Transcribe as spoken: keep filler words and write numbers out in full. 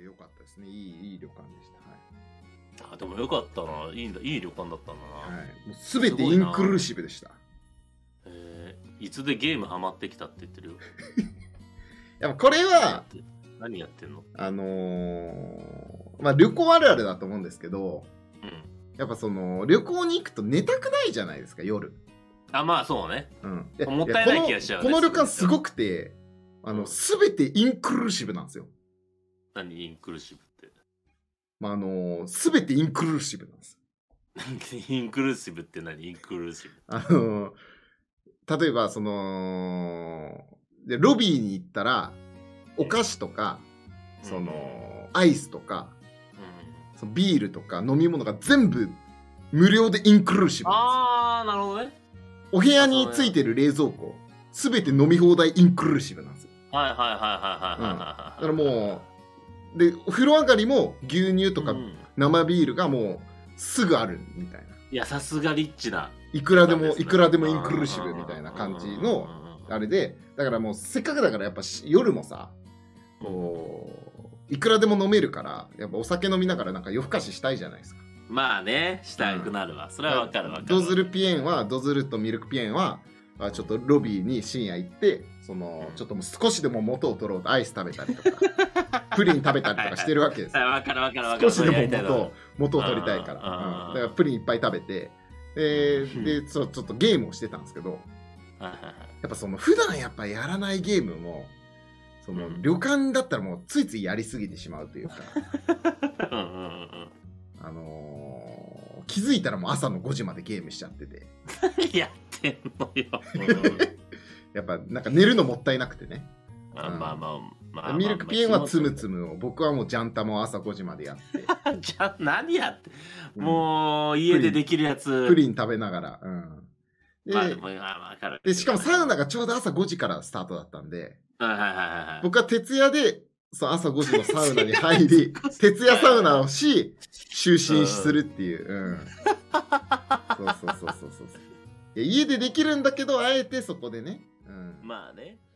良かったですね。いいいい旅館でした。はい。 あ、でもよかったな。いいんだ、いい旅館だったんだな。 はい。もう全てインクルーシブでした。 えー、いつでゲームハマってきたって言ってるよ。 やっぱこれは何やってんの？ あのー、まあ旅行あるあるだと思うんですけど、 うん。 やっぱその旅行に行くと寝たくないじゃないですか、夜。 あ、まあそうね。 うん。 もったいない気がしちゃうね。 この、この旅館すごくて、あの、すべてインクルーシブなんですよ。 何インクルーシブって。 まあ、あの、すべてインクルーシブなんです。 インクルーシブって何？インクルーシブ。 あの、例えば、その、でロビーに行ったら、お菓子とか、うん、その、アイスとか、うん、そのビールとか飲み物が全部無料でインクルーシブなんですよ。 あー、なるほどね。 お部屋についてる冷蔵庫、すべて飲み放題インクルーシブなんですよ。 はいはいはいはいはいはい、うん、だからもう、で、お風呂上がりも牛乳とか生ビールがもうすぐあるみたいな。 いや、さすがリッチな。 いくらでも、いくらでもインクルーシブみたいな感じの、あれで、だからもうせっかくだからやっぱ夜もさ、こう、いくらでも飲めるから、やっぱお酒飲みながらなんか夜更かししたいじゃないですか。 まあね、したくなるわ。うん、それはわかるわかる。 ドズルピエンは、ドズルとミルクピエンは、ちょっとロビーに深夜行って、そのちょっともう少しでも元を取ろうとアイス食べたりとか、プリン食べたりとかしてるわけですよ。 わかるわかるわかる。 少しでも元を元を取りたいから、うん、だからプリンいっぱい食べて、えー、でそうちょっとゲームをしてたんですけど、やっぱその普段やっぱやらないゲームも、その旅館だったらもうついついやりすぎてしまうというか、あのー、気づいたらもう朝のごじまでゲームしちゃってて。 やってんのよ。 やっぱなんか寝るのもったいなくてね。 あ、うん、まあまあまあ。 ミルクピエンはつむつむを、僕はもうジャンタも朝ごじまでやって。 じゃあ何やって、もう家でできるやつ。 プリン食べながら。うん。で、まあ、 まあ、 でしかもサウナがちょうど朝ごじからスタートだったんで、 はいはいはいはい、 僕は徹夜でそう朝ごじのサウナに入り、徹夜サウナをし、就寝するっていう。うん。そうそうそうそうそう。家でできるんだけど、あえてそこでね。うん、 まあね。